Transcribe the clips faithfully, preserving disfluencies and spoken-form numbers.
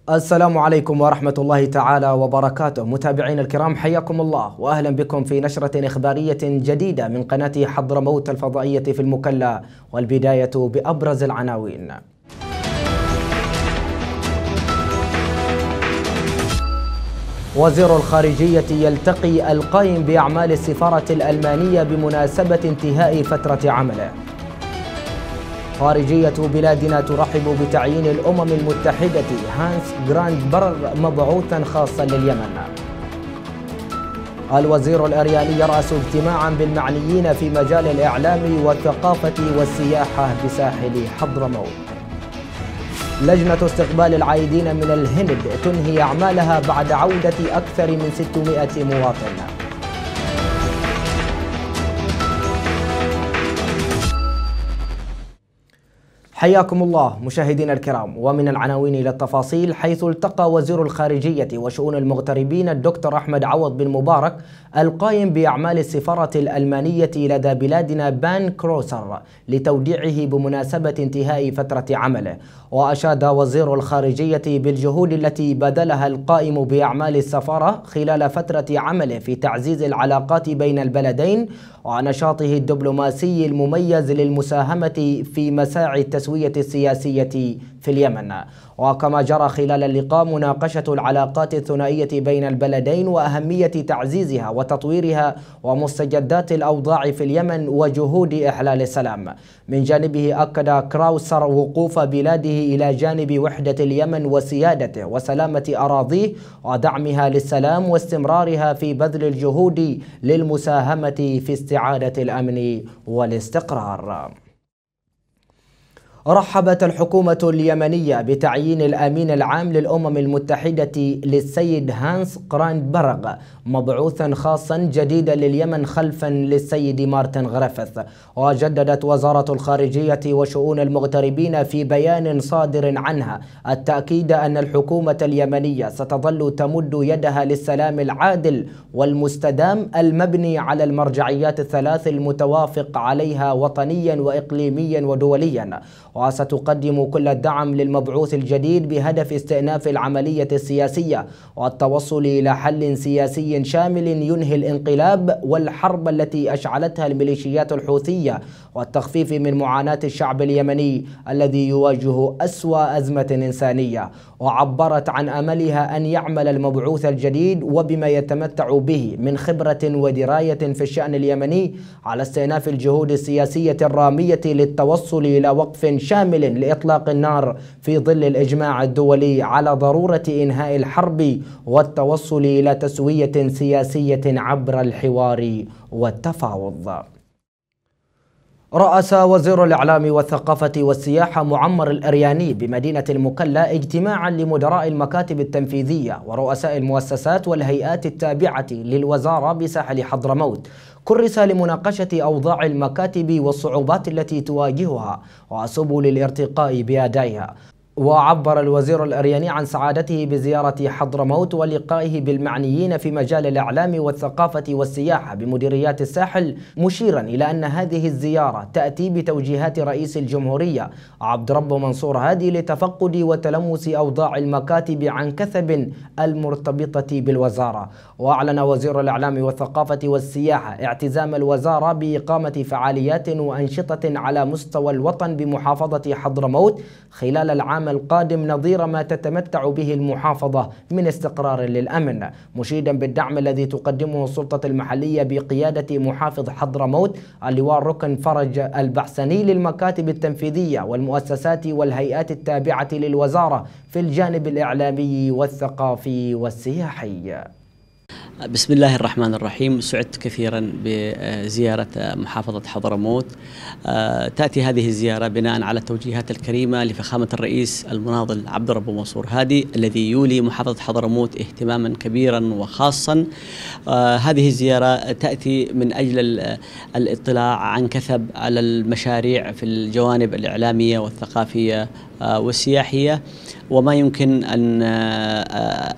السلام عليكم ورحمة الله تعالى وبركاته. متابعينا الكرام، حياكم الله وأهلا بكم في نشرة إخبارية جديدة من قناة حضرموت الفضائية في المكلا، والبداية بأبرز العناوين. وزير الخارجية يلتقي القائم بأعمال السفارة الألمانية بمناسبة انتهاء فترة عمله. خارجية بلادنا ترحب بتعيين الأمم المتحدة هانس جراندبرغ مبعوثا خاصا لليمن. الوزير الأرياني يرأس اجتماعا بالمعنيين في مجال الإعلام والثقافة والسياحة بساحل حضرموت. لجنة استقبال العائدين من الهند تنهي أعمالها بعد عودة أكثر من ستمائة مواطن. حياكم الله مشاهدينا الكرام، ومن العناوين إلى التفاصيل. حيث التقى وزير الخارجية وشؤون المغتربين الدكتور أحمد عوض بن مبارك القائم بأعمال السفارة الألمانية لدى بلادنا بان كروسر لتوديعه بمناسبة انتهاء فترة عمله. وأشاد وزير الخارجية بالجهود التي بذلها القائم بأعمال السفارة خلال فترة عمله في تعزيز العلاقات بين البلدين، ونشاطه الدبلوماسي المميز للمساهمة في مساعي التسوية السياسية في اليمن. وكما جرى خلال اللقاء مناقشة العلاقات الثنائية بين البلدين وأهمية تعزيزها وتطويرها ومستجدات الأوضاع في اليمن وجهود إحلال السلام. من جانبه أكد كراوسر وقوف بلاده إلى جانب وحدة اليمن وسيادته وسلامة أراضيه ودعمها للسلام واستمرارها في بذل الجهود للمساهمة في استعادة الأمن والاستقرار. رحبت الحكومة اليمنية بتعيين الأمين العام للأمم المتحدة للسيد هانس جراندبرغ مبعوثا خاصا جديدا لليمن خلفا للسيد مارتن غريفيث. وجددت وزارة الخارجية وشؤون المغتربين في بيان صادر عنها التأكيد أن الحكومة اليمنية ستظل تمد يدها للسلام العادل والمستدام المبني على المرجعيات الثلاث المتوافق عليها وطنيا وإقليميا ودوليا. وستقدم كل الدعم للمبعوث الجديد بهدف استئناف العملية السياسية والتوصل إلى حل سياسي شامل ينهي الانقلاب والحرب التي أشعلتها الميليشيات الحوثية، والتخفيف من معاناة الشعب اليمني الذي يواجه أسوأ أزمة إنسانية. وعبرت عن أملها أن يعمل المبعوث الجديد وبما يتمتع به من خبرة ودراية في الشأن اليمني على استئناف الجهود السياسية الرامية للتوصل إلى وقف شامل لإطلاق النار في ظل الإجماع الدولي على ضرورة إنهاء الحرب والتوصل إلى تسوية سياسية عبر الحوار والتفاوض. رأس وزير الإعلام والثقافة والسياحة معمر الأرياني بمدينة المكلا اجتماعا لمدراء المكاتب التنفيذية ورؤساء المؤسسات والهيئات التابعة للوزارة بساحل حضرموت، كرس لمناقشة أوضاع المكاتب والصعوبات التي تواجهها وسبل الارتقاء بأدائها. وعبر الوزير الأرياني عن سعادته بزيارة حضرموت ولقائه بالمعنيين في مجال الإعلام والثقافة والسياحة بمديريات الساحل، مشيرا إلى أن هذه الزيارة تأتي بتوجيهات رئيس الجمهورية عبد ربه منصور هادي لتفقد وتلمس أوضاع المكاتب عن كثب المرتبطة بالوزارة. وأعلن وزير الإعلام والثقافة والسياحة اعتزام الوزارة بإقامة فعاليات وأنشطة على مستوى الوطن بمحافظة حضرموت خلال العام القادم نظير ما تتمتع به المحافظة من استقرار للأمن، مشيدا بالدعم الذي تقدمه السلطة المحلية بقيادة محافظ حضرموت اللواء الركن فرج البحسني للمكاتب التنفيذية والمؤسسات والهيئات التابعة للوزارة في الجانب الإعلامي والثقافي والسياحي. بسم الله الرحمن الرحيم. سعدت كثيرا بزيارة محافظة حضرموت. تأتي هذه الزيارة بناء على التوجيهات الكريمة لفخامة الرئيس المناضل عبد ربه منصور هادي الذي يولي محافظة حضرموت اهتماما كبيرا وخاصا. هذه الزيارة تأتي من أجل الاطلاع عن كثب على المشاريع في الجوانب الإعلامية والثقافية والسياحية وما يمكن أن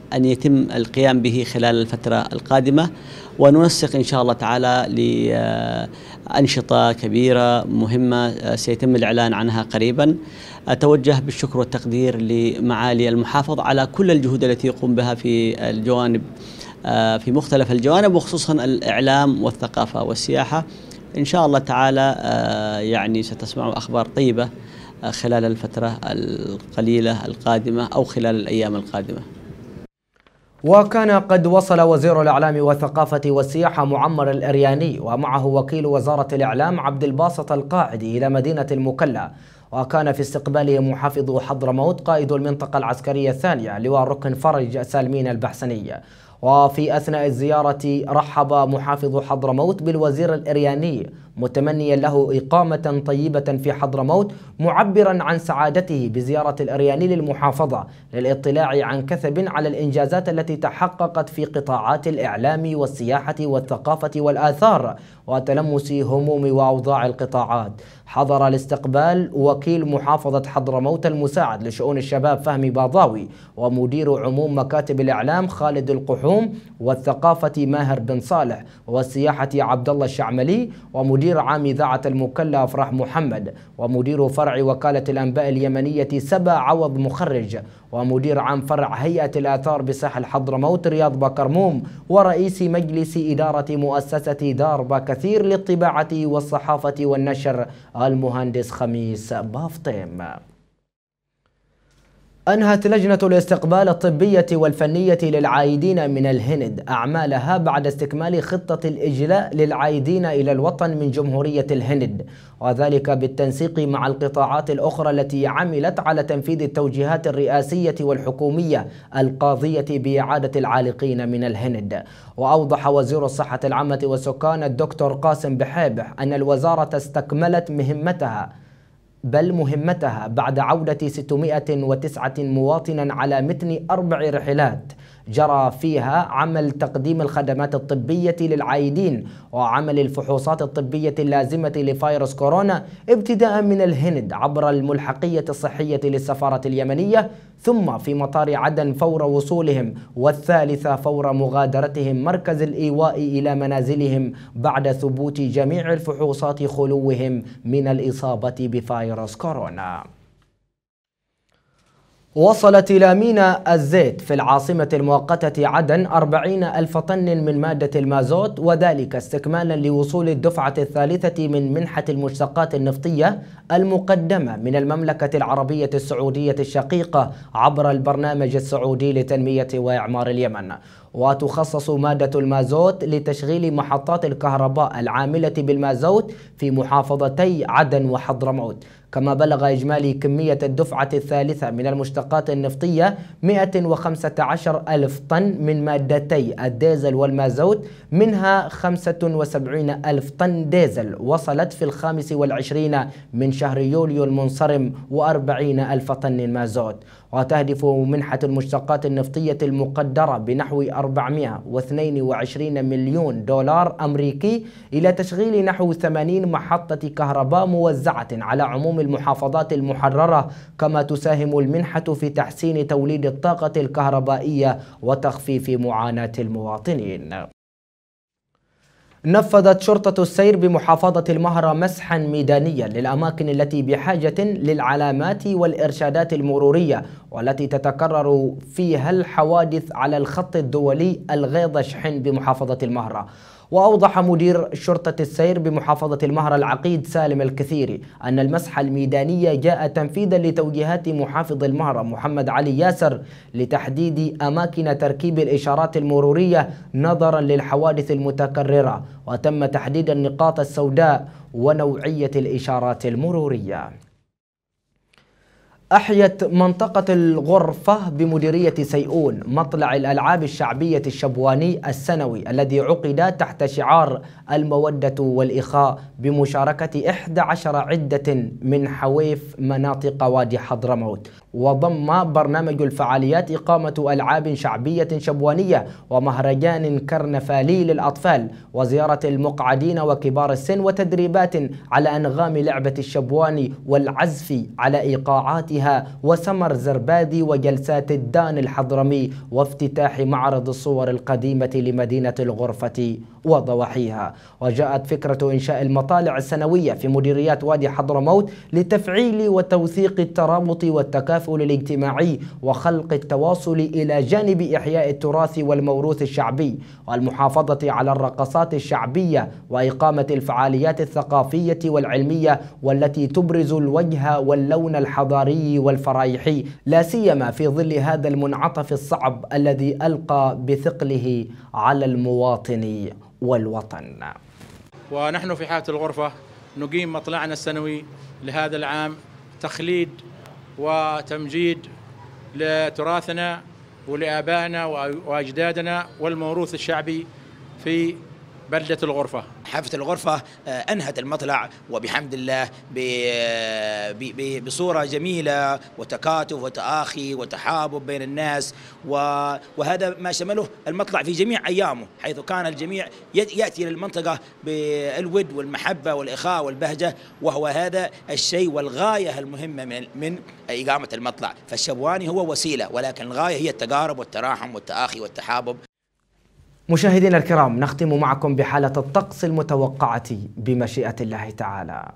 أن يتم القيام به خلال الفترة القادمة، وننسق إن شاء الله تعالى لأنشطة كبيرة مهمة سيتم الإعلان عنها قريبا. أتوجه بالشكر والتقدير لمعالي المحافظ على كل الجهود التي يقوم بها في الجوانب في مختلف الجوانب، وخصوصا الإعلام والثقافة والسياحة. إن شاء الله تعالى يعني ستسمعوا أخبار طيبة خلال الفترة القليلة القادمة أو خلال الأيام القادمة. وكان قد وصل وزير الإعلام والثقافة والسياحة معمر الإرياني ومعه وكيل وزارة الإعلام عبد الباسط القاعدي إلى مدينة المكلا، وكان في استقباله محافظ حضرموت قائد المنطقة العسكرية الثانية لواء الركن فرج سالمين البحسني. وفي أثناء الزيارة رحب محافظ حضرموت بالوزير الإرياني متمنيا له إقامة طيبة في حضرموت، معبرا عن سعادته بزيارة الإرياني للمحافظة للاطلاع عن كثب على الإنجازات التي تحققت في قطاعات الإعلام والسياحة والثقافة والآثار وتلمس هموم وأوضاع القطاعات. حضر الاستقبال وكيل محافظة حضرموت المساعد لشؤون الشباب فهمي باضاوي، ومدير عموم مكاتب الإعلام خالد القحوم، والثقافة ماهر بن صالح، والسياحة عبد الله الشعملي، ومدير عام إذاعة المكلا أفراح محمد، ومدير فرع وكالة الأنباء اليمنية سبا عوض مخرج، ومدير عام فرع هيئة الآثار بساحل حضرموت رياض بكرموم، ورئيس مجلس إدارة مؤسسة دار باكثير للطباعة والصحافة والنشر المهندس خميس بافطيم. أنهت لجنة الاستقبال الطبية والفنية للعائدين من الهند أعمالها بعد استكمال خطة الإجلاء للعائدين إلى الوطن من جمهورية الهند، وذلك بالتنسيق مع القطاعات الأخرى التي عملت على تنفيذ التوجيهات الرئاسية والحكومية القاضية بإعادة العالقين من الهند. وأوضح وزير الصحة العامة والسكان الدكتور قاسم بحيبح أن الوزارة استكملت مهمتها بل مهمتها بعد عودة ستمائة وتسعة مواطن على متن أربع رحلات جرى فيها عمل تقديم الخدمات الطبية للعائدين وعمل الفحوصات الطبية اللازمة لفيروس كورونا، ابتداء من الهند عبر الملحقية الصحية للسفارة اليمنية، ثم في مطار عدن فور وصولهم، والثالثة فور مغادرتهم مركز الإيواء إلى منازلهم بعد ثبوت جميع الفحوصات خلوهم من الإصابة بفيروس كورونا. وصلت إلى ميناء الزيت في العاصمة المؤقتة عدن أربعين ألف طن من مادة المازوت، وذلك استكمالا لوصول الدفعة الثالثة من منحة المشتقات النفطية المقدمة من المملكة العربية السعودية الشقيقة عبر البرنامج السعودي لتنمية وإعمار اليمن. وتخصص مادة المازوت لتشغيل محطات الكهرباء العاملة بالمازوت في محافظتي عدن وحضرموت. كما بلغ إجمالي كمية الدفعة الثالثة من المشتقات النفطية مئة وخمسة عشر ألف طن من مادتي الديزل والمازوت، منها خمسة وسبعين ألف طن ديزل وصلت في الخامس والعشرين من شهر يوليو المنصرم، وأربعين ألف طن مازوت. وتهدف منحة المشتقات النفطية المقدرة بنحو أربعمائة واثنين وعشرين مليون دولار أمريكي إلى تشغيل نحو ثمانين محطة كهرباء موزعة على عموم المحافظات المحررة، كما تساهم المنحة في تحسين توليد الطاقة الكهربائية وتخفيف معاناة المواطنين. نفذت شرطة السير بمحافظة المهرة مسحا ميدانيا للأماكن التي بحاجة للعلامات والإرشادات المرورية والتي تتكرر فيها الحوادث على الخط الدولي الغيض شحن بمحافظة المهرة. وأوضح مدير شرطة السير بمحافظة المهرة العقيد سالم الكثيري أن المسح الميداني جاء تنفيذا لتوجيهات محافظ المهرة محمد علي ياسر لتحديد أماكن تركيب الإشارات المرورية نظرا للحوادث المتكررة، وتم تحديد النقاط السوداء ونوعية الإشارات المرورية. أحيت منطقة الغرفة بمديرية سيئون مطلع الألعاب الشعبية الشبواني السنوي الذي عقد تحت شعار المودة والإخاء بمشاركة إحدى عشرة عدة من حويف مناطق وادي حضرموت. وضم برنامج الفعاليات إقامة ألعاب شعبية شبوانية ومهرجان كرنفالي للأطفال وزيارة المقعدين وكبار السن وتدريبات على أنغام لعبة الشبوان والعزف على إيقاعاتها وسمر زربادي وجلسات الدان الحضرمي وافتتاح معرض الصور القديمة لمدينة الغرفة وضواحيها. وجاءت فكرة إنشاء المطالع السنوية في مديريات وادي حضرموت لتفعيل وتوثيق الترابط والتكافل الاجتماعي وخلق التواصل إلى جانب إحياء التراث والموروث الشعبي والمحافظة على الرقصات الشعبية وإقامة الفعاليات الثقافية والعلمية والتي تبرز الوجه واللون الحضاري والفرايحي، لا سيما في ظل هذا المنعطف الصعب الذي ألقى بثقله على المواطن والوطن. ونحن في حافة الغرفة نقيم مطلعنا السنوي لهذا العام تخليد وتمجيد لتراثنا ولآبائنا وأجدادنا والموروث الشعبي في بلدة الغرفة. حافة الغرفة أنهت المطلع وبحمد الله بصورة جميلة وتكاتف وتآخي وتحابب بين الناس، وهذا ما شمله المطلع في جميع أيامه، حيث كان الجميع يأتي للمنطقة بالود والمحبة والإخاء والبهجة، وهو هذا الشيء والغاية المهمة من من إقامة المطلع. فالشبواني هو وسيلة، ولكن الغاية هي التقارب والتراحم والتآخي والتحابب. مشاهدينا الكرام، نختم معكم بحالة الطقس المتوقعة بمشيئة الله تعالى.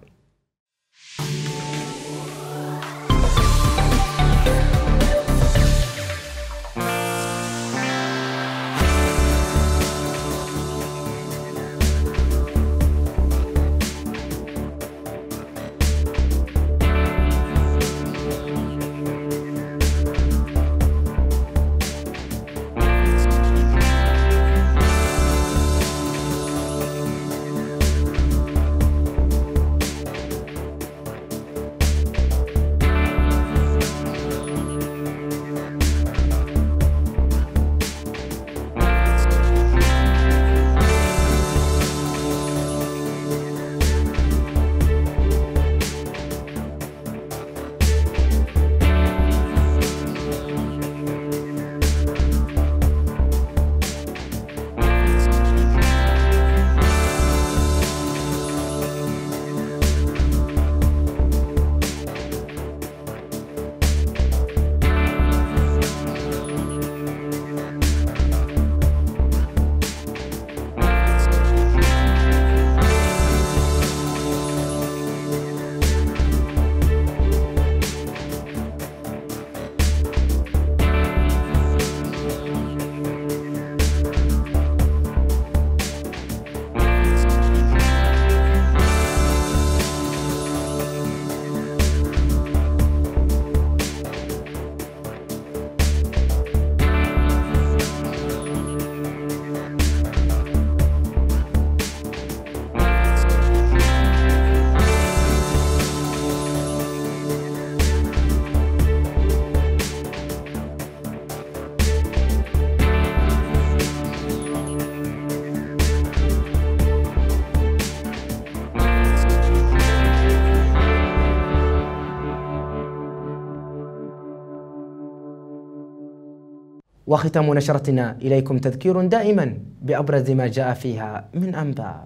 وختام نشرتنا إليكم تذكير دائما بأبرز ما جاء فيها من أنباء.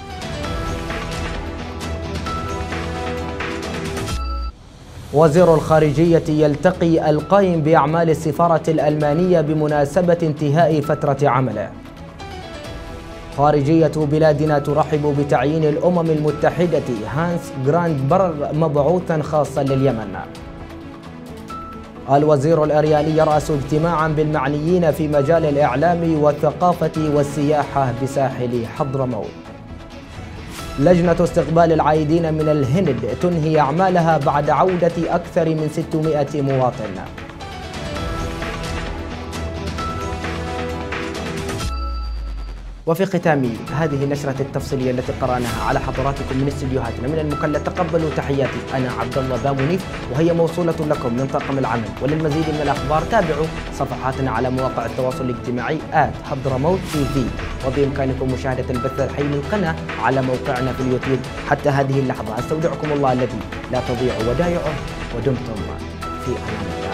وزير الخارجية يلتقي القائم بأعمال السفارة الألمانية بمناسبة انتهاء فترة عمله. خارجية بلادنا ترحب بتعيين الأمم المتحدة هانس غراندبرغ مبعوثا خاصا لليمن. الوزير الأرياني يرأس اجتماعا بالمعنيين في مجال الإعلام والثقافة والسياحة بساحل حضرموت. لجنة استقبال العائدين من الهند تنهي أعمالها بعد عودة أكثر من ستمائة مواطن. وفي ختام هذه النشرة التفصيلية التي قرأناها على حضراتكم من استديوهاتنا من المكلا، تقبلوا تحياتي، أنا عبد الله بامونيف، وهي موصولة لكم من طاقم العمل. وللمزيد من الأخبار تابعوا صفحاتنا على مواقع التواصل الاجتماعي آت حضرموت تي في، وبإمكانكم مشاهدة البث الحي للقناة على موقعنا في اليوتيوب. حتى هذه اللحظة أستودعكم الله الذي لا تضيع ودائعه، ودمتم في أمان الله.